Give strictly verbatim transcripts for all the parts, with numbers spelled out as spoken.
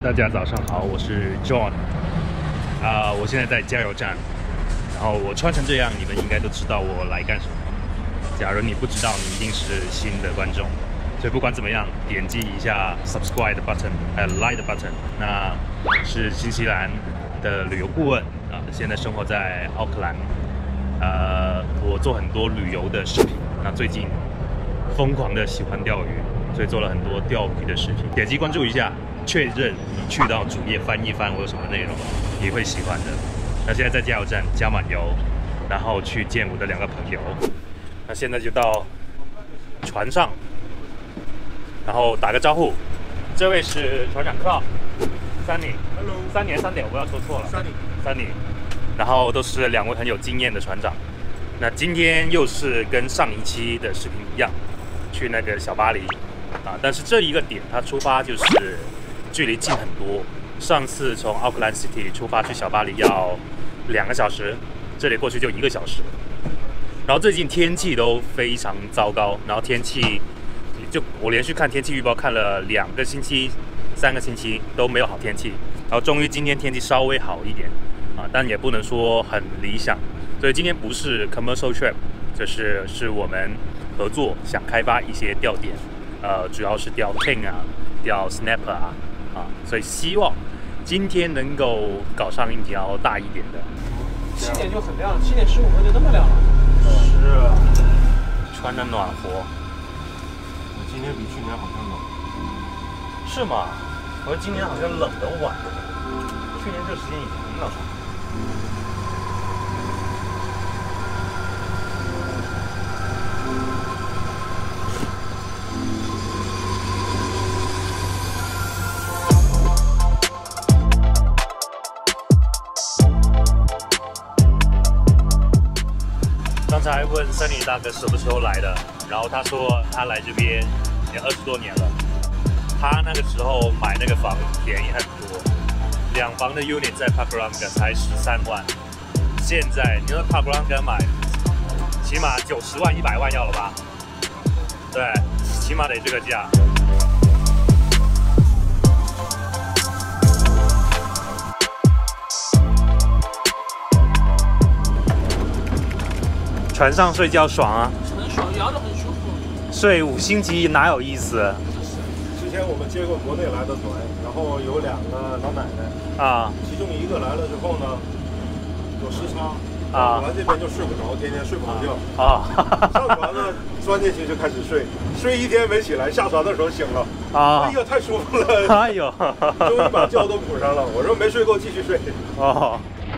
大家早上好，我是 John， 啊、呃，我现在在加油站，然后我穿成这样，你们应该都知道我来干什么。假如你不知道，你一定是新的观众，所以不管怎么样，点击一下 subscribe 的 button， 还有 like 的 button。那是新西兰的旅游顾问啊、呃，现在生活在奥克兰，呃，我做很多旅游的视频，那最近疯狂的喜欢钓鱼，所以做了很多钓鱼的视频，点击关注一下。确认你去到主页翻一翻我有什么内容，你会喜欢的。那现在在加油站加满油，然后去见我的两个朋友。那现在就到船上，然后打个招呼。这位是船长 Clark，Sunny，Hello， 三年三点，我要说错了 ，Sunny，Sunny。然后都是两位很有经验的船长。那今天又是跟上一期的视频一样，去那个小巴黎啊，但是这一个点它出发就是。距离近很多，上次从奥克兰 City 出发去小巴黎要两个小时，这里过去就一个小时。然后最近天气都非常糟糕，然后天气就我连续看天气预报看了两个星期、三个星期都没有好天气，然后终于今天天气稍微好一点啊，但也不能说很理想。所以今天不是 commercial trip， 就是是我们合作想开发一些钓点，呃，主要是钓 king 啊，钓 snapper 啊。啊，所以希望今天能够搞上一条大一点的。 七点就很亮了，七点十五分就那么亮了。 是，穿着暖和。 今天比去年好像冷。 是吗？我说今年好像冷得晚，去年这时间已经很冷了。刚才问森林大哥什么时候来的，然后他说他来这边也二十多年了。他那个时候买那个房便宜很多，两房的 unit 在 Pakuranga 才十三万，现在你说 Pakuranga 买起码九十万、一百万要了吧？对，起码得这个价。船上睡觉爽啊， 很爽，摇得很舒服。 睡五星级哪有意思？ 之前我们接过国内来的团，然后有两个老奶奶啊，其中一个来了之后呢，有时差啊，来这边就睡不着，天天睡不好觉啊。上船呢，钻进去就开始睡，睡一天没起来，下船的时候醒了啊，哎呀，太舒服了，哎呦，终于把觉都补上了。我说没睡够，继续睡。哦。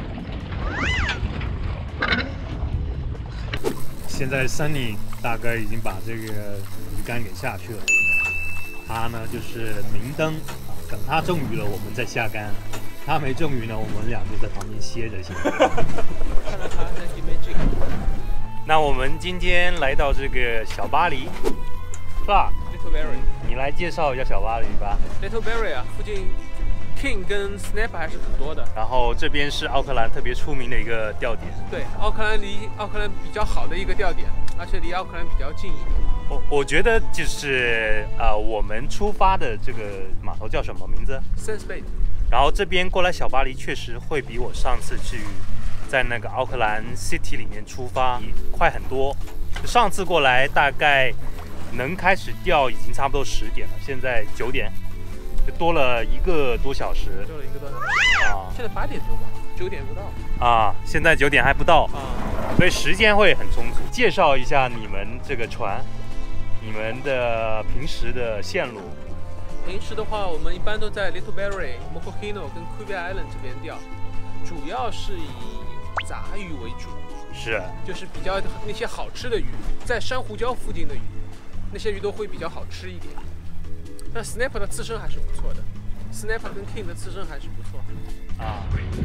现在 Sunny 大哥已经把这个鱼竿给下去了，他呢就是明灯啊，等他中鱼了我们再下竿，他没中鱼呢，我们俩就在旁边歇着先。 看到他在里面这个。 那我们今天来到这个小巴黎 ，Clark Littleberry， 你来介绍一下小巴黎吧。 Littleberry 啊，附近 King 跟 Snap 还是很多的。 然后这边是奥克兰特别出名的一个钓点。 对，奥克兰离奥克兰比较好的一个钓点，而且离奥克兰比较近一点。 我我觉得就是呃，我们出发的这个码头叫什么名字 ？Sense Bay。 然后这边过来小巴黎确实会比我上次去在那个奥克兰 City 里面出发快很多。上次过来大概能开始钓已经差不多十点了，现在九点。就多了一个多小时， 多了一个多小时啊！现在八点多吧，九点不到啊！现在九点还不到啊， 所以时间会很充足。介绍一下你们这个船，你们的平时的线路。 平时的话，我们一般都在 Littleberry、Mokokino 跟 Quebec Island 这边钓，主要是以杂鱼为主， 是， 就是比较那些好吃的鱼，在珊瑚礁附近的鱼，那些鱼都会比较好吃一点。但 Snapper 的刺身还是不错的 ，Snapper 跟 King 的刺身还是不错啊。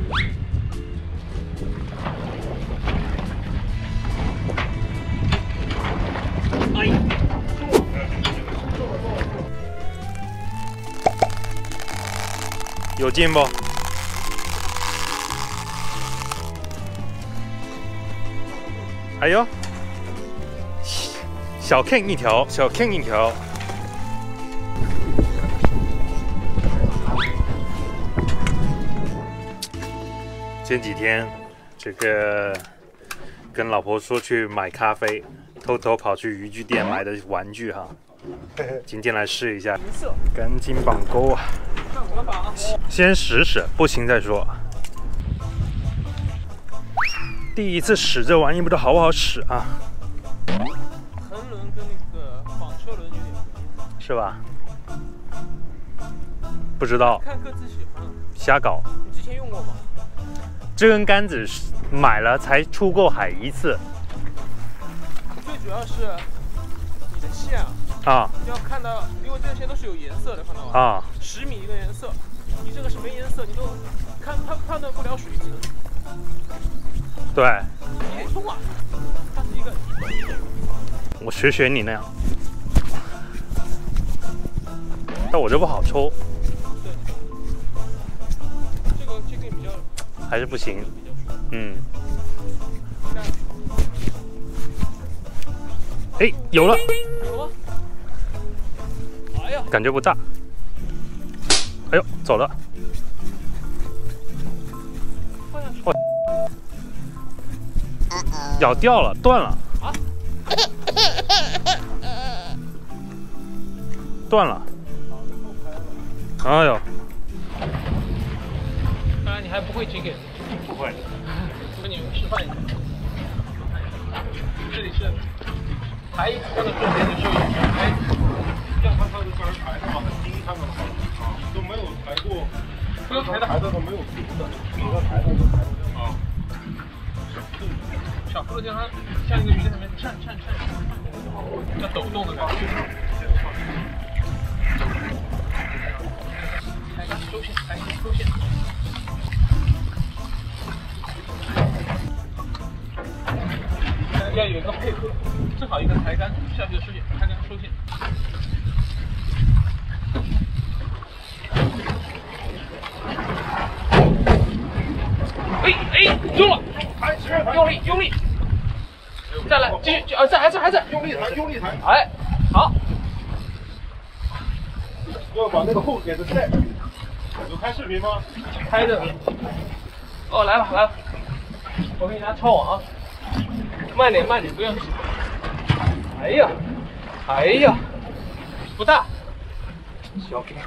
哎，有劲不？哎呦，小 King 一条，小 King 一条。 前几天，这个跟老婆说去买咖啡，偷偷跑去渔具店买的玩具哈。今天来试一下，赶紧绑钩啊！先使使，不行再说。第一次使这玩意，不知道好不好使啊？ 横轮跟那个纺车轮有点不一样， 是吧？不知道， 看各自喜欢。 瞎搞。 你之前用过吗？ 这根杆子买了才出过海一次。 最主要是你的线啊， 啊， 要看到，因为这些都是有颜色的，看到吗？啊，十米一个颜色，你这个是没颜色，你都看判判断不了水质。 对。 你得冲啊！它是一个。 我学学你那样，但我这不好抽。 对。这个这个比较。 还是不行。嗯。哎，有了。 有了。哎呀， 感觉不大。哎呦，走了。 放下去。 哦，咬掉了，断了。 啊？ 断了。哎呦。 看来你还不会jigging。 不会。 我给你们示范一下。这里是抬杆的重点的时候，抬。 要看它的杆抬的话，很低，看到了吗？啊，都没有抬过， 不用抬的， 抬的都没有平的，你要抬的就抬的啊。 小幅度将它像一个鱼在那边颤颤颤，要抖动的感觉。抬杆收线，抬杆收线。要有一个配合，正好一个抬杆下去的收线，抬杆收线。哎哎，中了！用力用力，再来继续啊，在还在还在， 用力抬用力抬。 哎，好。 要把那个后点的带。有开视频吗？ 开着。哦，来吧来吧，我给你拿抄网啊。慢点慢点，不要急。哎呀，哎呀，不大，小点。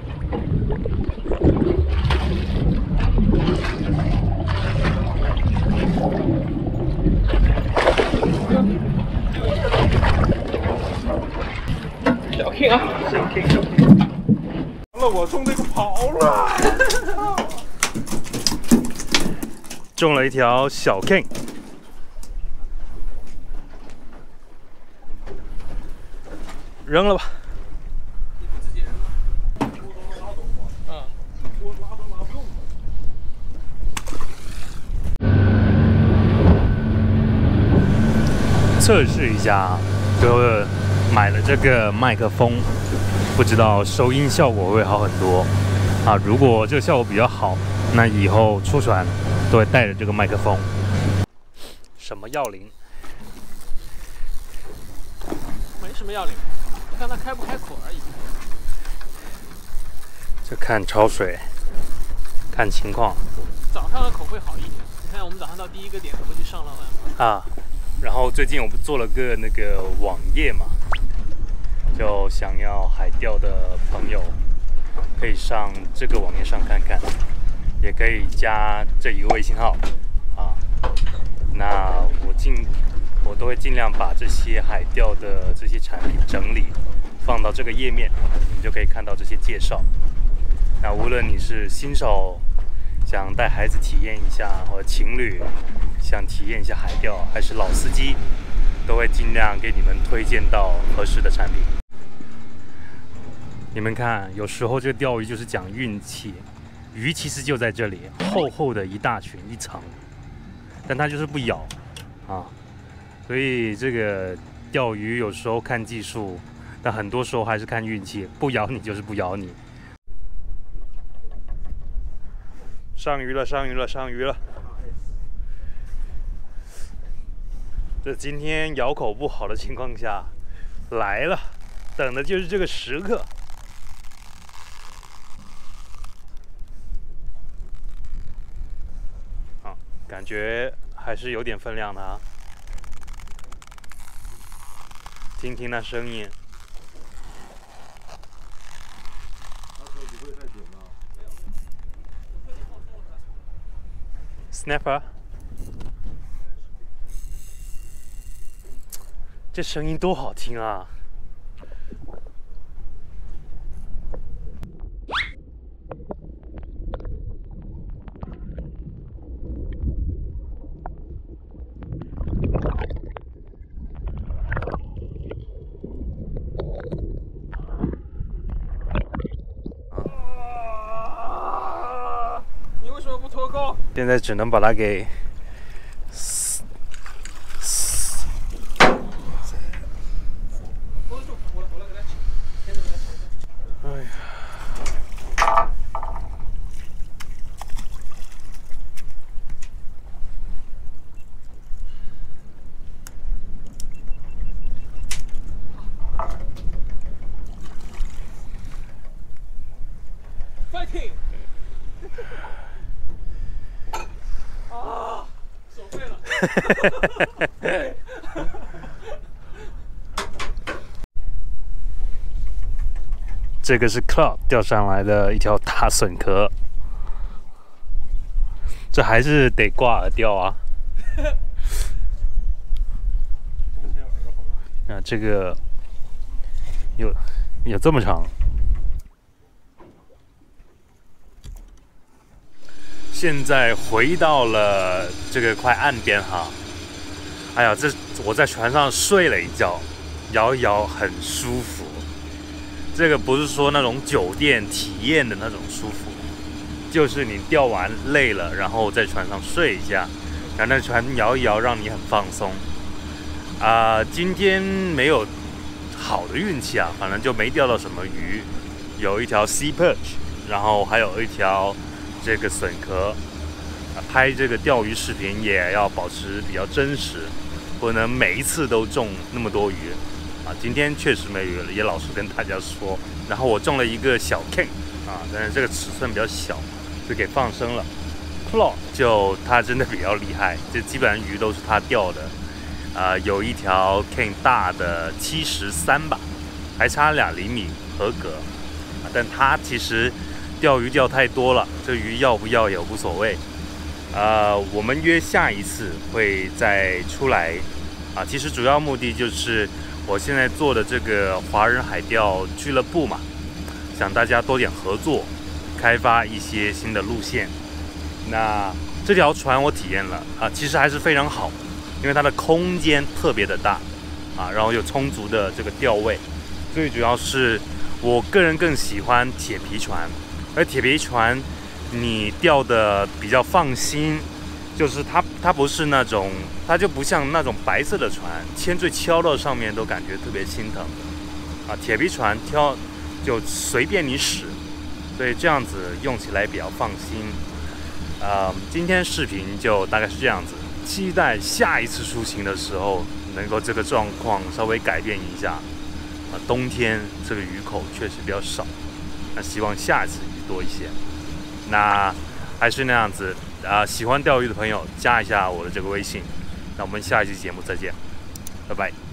小 King 啊，小 King。 完了，我中这个跑了。 中了一条小 King。扔了吧。 你不自己扔吗？嗯。我拉都拉不动。 测试一下，就买了这个麦克风，不知道收音效果会好很多啊。如果这个效果比较好，那以后出船都会带着这个麦克风。什么要领？ 没什么要领。看它开不开口而已。 就看潮水，看情况。 早上的口会好一点。你看，我们早上到第一个点，不就上浪了啊？然后最近我不做了个那个网页嘛，就想要海钓的朋友可以上这个网页上看看，也可以加这一个微信号啊。那我尽我都会尽量把这些海钓的这些产品整理放到这个页面，你们就可以看到这些介绍。那无论你是新手想带孩子体验一下，或者情侣想体验一下海钓，还是老司机，都会尽量给你们推荐到合适的产品。你们看，有时候这个钓鱼就是讲运气，鱼其实就在这里，厚厚的一大群一层，但它就是不咬啊。所以这个钓鱼有时候看技术，但很多时候还是看运气，不咬你就是不咬你。上鱼了，上鱼了，上鱼了！这今天咬口不好的情况下来了，等的就是这个时刻。 感觉还是有点分量的啊。听听那声音。Snapper， 这声音多好听啊！ 你为什么不脱钩？ 现在只能把它给。哎呀！ Fighting！ 啊，手废了。 这个是 Cloud 钓上来的一条大笋壳，这还是得挂饵钓啊。啊，这个有有这么长。现在回到了这个快岸边哈，哎呀，这我在船上睡了一觉，摇一摇很舒服。这个不是说那种酒店体验的那种舒服，就是你钓完累了，然后在船上睡一下，然后那船摇一摇，让你很放松。啊、呃，今天没有好的运气啊，反正就没钓到什么鱼，有一条 sea perch， 然后还有一条这个笋壳。啊、拍这个钓鱼视频也要保持比较真实，不能每一次都中那么多鱼。啊，今天确实没鱼了，也老实跟大家说。然后我中了一个小 king 啊，但是这个尺寸比较小，就给放生了。Claw 就他真的比较厉害，这基本上鱼都是他钓的。啊，有一条 king 大的七十三吧，还差两厘米合格。啊，但他其实钓鱼钓太多了，这鱼要不要也无所谓。呃，我们约下一次会再出来。啊，其实主要目的就是。我现在做的这个华人海钓俱乐部嘛，想大家多点合作，开发一些新的路线。那这条船我体验了啊，其实还是非常好，因为它的空间特别的大啊，然后有充足的这个钓位。最主要是我个人更喜欢铁皮船，而铁皮船你钓的比较放心。就是它，它不是那种，它就不像那种白色的船，铅坠敲到上面都感觉特别心疼啊。铁皮船挑就随便你使，所以这样子用起来比较放心。啊、呃，今天视频就大概是这样子，期待下一次出行的时候能够这个状况稍微改变一下。啊，冬天这个鱼口确实比较少，那希望下一次鱼多一些。那还是那样子。啊、呃，喜欢钓鱼的朋友加一下我的这个微信，那我们下一期节目再见，拜拜。